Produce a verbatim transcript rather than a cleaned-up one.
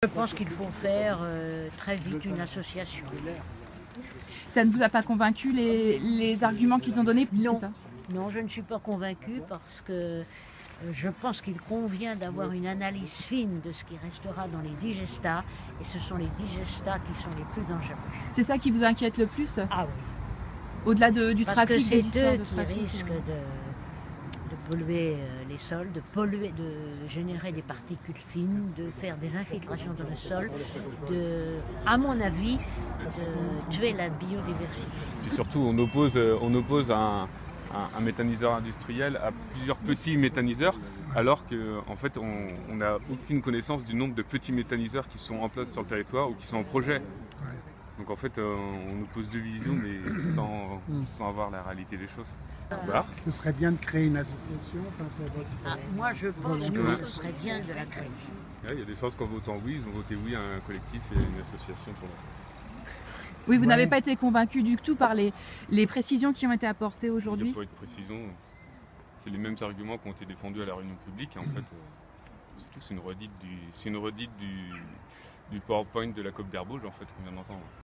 Je pense qu'il faut faire euh, très vite une association. Ça ne vous a pas convaincu les, les arguments qu'ils ont donnés plus Non. que ça? Non, je ne suis pas convaincue parce que euh, je pense qu'il convient d'avoir une analyse fine de ce qui restera dans les digestats et ce sont les digestats qui sont les plus dangereux. C'est ça qui vous inquiète le plus? Ah oui. Au-delà de, du Parce trafic, que c'est des histoires eux de qui trafic risquent euh. de, de polluer euh, les sols, de polluer, de générer des particules fines, de faire des infiltrations dans le sol, de, à mon avis, de tuer la biodiversité. Puis surtout, on oppose, on oppose un, un, un méthaniseur industriel à plusieurs petits méthaniseurs, alors qu'en en fait, on n'a aucune connaissance du nombre de petits méthaniseurs qui sont en place sur le territoire ou qui sont en projet. Donc en fait, euh, on oppose deux visions, mais sans, sans avoir la réalité des choses. Voilà. Ce serait bien de créer une association. Enfin, c'est votre... Ah, moi, je pense que Ouais. ce serait bien de la créer. Ouais, il y a des chances qu'en votant oui, ils ont voté oui à un collectif et à une association pour Oui, vous Ouais. n'avez pas été convaincu du tout par les, les précisions qui ont été apportées Il n'y aujourd'hui? a pas eu de précision. C'est les mêmes arguments qui ont été défendus à la réunion publique. Et en fait, euh, c'est tout, c'est une redite du, c'est une redite du, du PowerPoint de la COP d'Herbauge en fait qu'on vient d'entendre.